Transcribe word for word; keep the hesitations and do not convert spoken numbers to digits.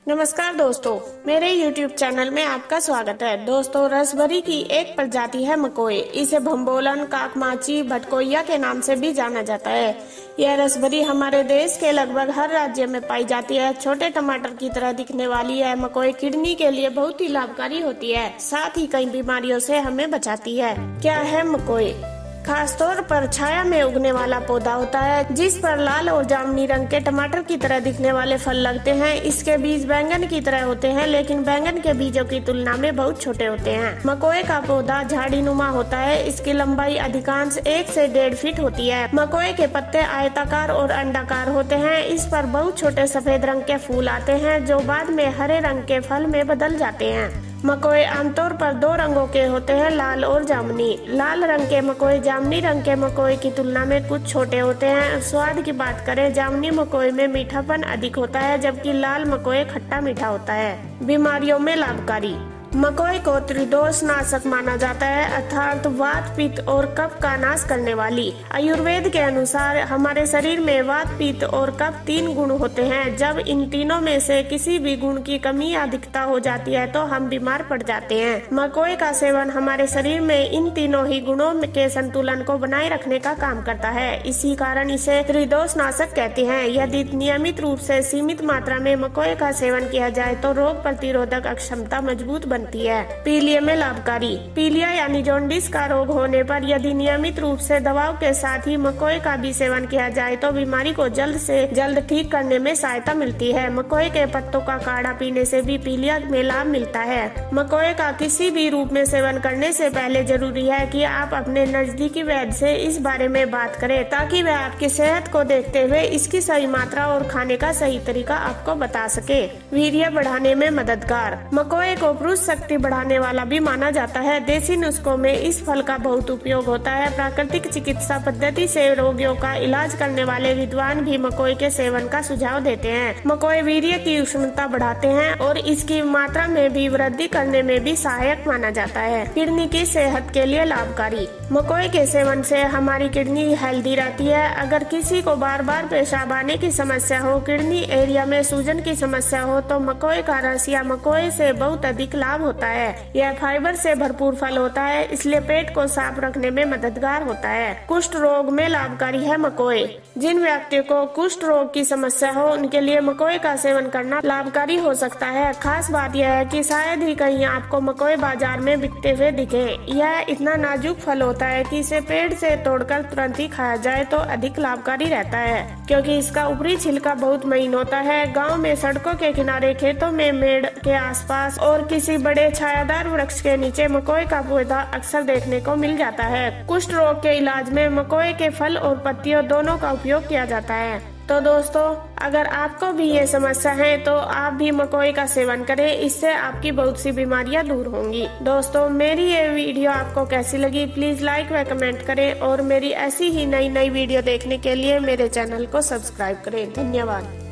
नमस्कार दोस्तों, मेरे YouTube चैनल में आपका स्वागत है। दोस्तों, रसभरी की एक प्रजाति है मकोई। इसे भंबोलन, काकमाची, भटकोइया के नाम से भी जाना जाता है। यह रसभरी हमारे देश के लगभग हर राज्य में पाई जाती है। छोटे टमाटर की तरह दिखने वाली यह मकोई किडनी के लिए बहुत ही लाभकारी होती है, साथ ही कई बीमारियों से हमें बचाती है। क्या है मकोई? खासतौर पर छाया में उगने वाला पौधा होता है, जिस पर लाल और जामुनी रंग के टमाटर की तरह दिखने वाले फल लगते हैं। इसके बीज बैंगन की तरह होते हैं, लेकिन बैंगन के बीजों की तुलना में बहुत छोटे होते हैं। मकोई का पौधा झाड़ी नुमा होता है। इसकी लंबाई अधिकांश एक से डेढ़ फीट होती है। मकोई के पत्ते आयताकार और अंडाकार होते हैं। इस पर बहुत छोटे सफेद रंग के फूल आते हैं, जो बाद में हरे रंग के फल में बदल जाते हैं। मकोई आमतौर पर दो रंगों के होते हैं, लाल और जामुनी। लाल रंग के मकोई जामुनी रंग के मकोई की तुलना में कुछ छोटे होते हैं। स्वाद की बात करें, जामुनी मकोई में मीठापन अधिक होता है, जबकि लाल मकोई खट्टा मीठा होता है। बीमारियों में लाभकारी। मकोई को त्रिदोष नाशक माना जाता है, अर्थात वात, पित्त और कफ का नाश करने वाली। आयुर्वेद के अनुसार हमारे शरीर में वात, पित्त और कफ तीन गुण होते हैं। जब इन तीनों में से किसी भी गुण की कमी या अधिकता हो जाती है तो हम बीमार पड़ जाते हैं। मकोई का सेवन हमारे शरीर में इन तीनों ही गुणों के संतुलन को बनाए रखने का काम करता है। इसी कारण इसे त्रिदोष नाशक कहते हैं। यदि नियमित रूप से सीमित मात्रा में मकोई का सेवन किया जाए तो रोग प्रतिरोधक क्षमता मजबूत बन है। पीलिया में लाभकारी। पीलिया यानी जॉन्डिस का रोग होने पर यदि नियमित रूप से दवाओं के साथ ही मकोई का भी सेवन किया जाए तो बीमारी को जल्द से जल्द ठीक करने में सहायता मिलती है। मकोई के पत्तों का काढ़ा पीने से भी पीलिया में लाभ मिलता है। मकोई का किसी भी रूप में सेवन करने से पहले जरूरी है कि आप अपने नजदीकी वैद्य से इस बारे में बात करें, ताकि वह आपकी सेहत को देखते हुए इसकी सही मात्रा और खाने का सही तरीका आपको बता सके। वीर्य बढ़ाने में मददगार। मकोई को पुरुष शक्ति बढ़ाने वाला भी माना जाता है। देसी नुस्खों में इस फल का बहुत उपयोग होता है। प्राकृतिक चिकित्सा पद्धति से रोगियों का इलाज करने वाले विद्वान भी मकोई के सेवन का सुझाव देते हैं। मकोई वीर्य की उष्णता बढ़ाते हैं और इसकी मात्रा में भी वृद्धि करने में भी सहायक माना जाता है। किडनी की सेहत के लिए लाभकारी। मकोई के सेवन से हमारी किडनी हेल्दी रहती है। अगर किसी को बार बार पेशाब आने की समस्या हो, किडनी एरिया में सूजन की समस्या हो, तो मकोई का रस या मकोई से बहुत अधिक लाभ होता है। यह फाइबर से भरपूर फल होता है, इसलिए पेट को साफ रखने में मददगार होता है। कुष्ठ रोग में लाभकारी है मकोई। जिन व्यक्तियों को कुष्ठ रोग की समस्या हो, उनके लिए मकोई का सेवन करना लाभकारी हो सकता है। खास बात यह है कि शायद ही कहीं आपको मकोई बाजार में बिकते हुए दिखे। यह इतना नाजुक फल होता है कि इसे पेड़ से तोड़कर तुरंत ही खाया जाए तो अधिक लाभकारी रहता है, क्योंकि इसका ऊपरी छिलका बहुत महीन होता है। गाँव में सड़कों के किनारे, खेतों में, मेड़ के आसपास और किसी बड़े छायादार वृक्ष के नीचे मकोई का पौधा अक्सर देखने को मिल जाता है। कुष्ठ रोग के इलाज में मकोई के फल और पत्तियों दोनों का उपयोग किया जाता है। तो दोस्तों, अगर आपको भी ये समस्या है तो आप भी मकोई का सेवन करें, इससे आपकी बहुत सी बीमारियां दूर होंगी। दोस्तों, मेरी ये वीडियो आपको कैसी लगी प्लीज लाइक व कमेंट करें और मेरी ऐसी ही नई नई वीडियो देखने के लिए मेरे चैनल को सब्सक्राइब करें। धन्यवाद।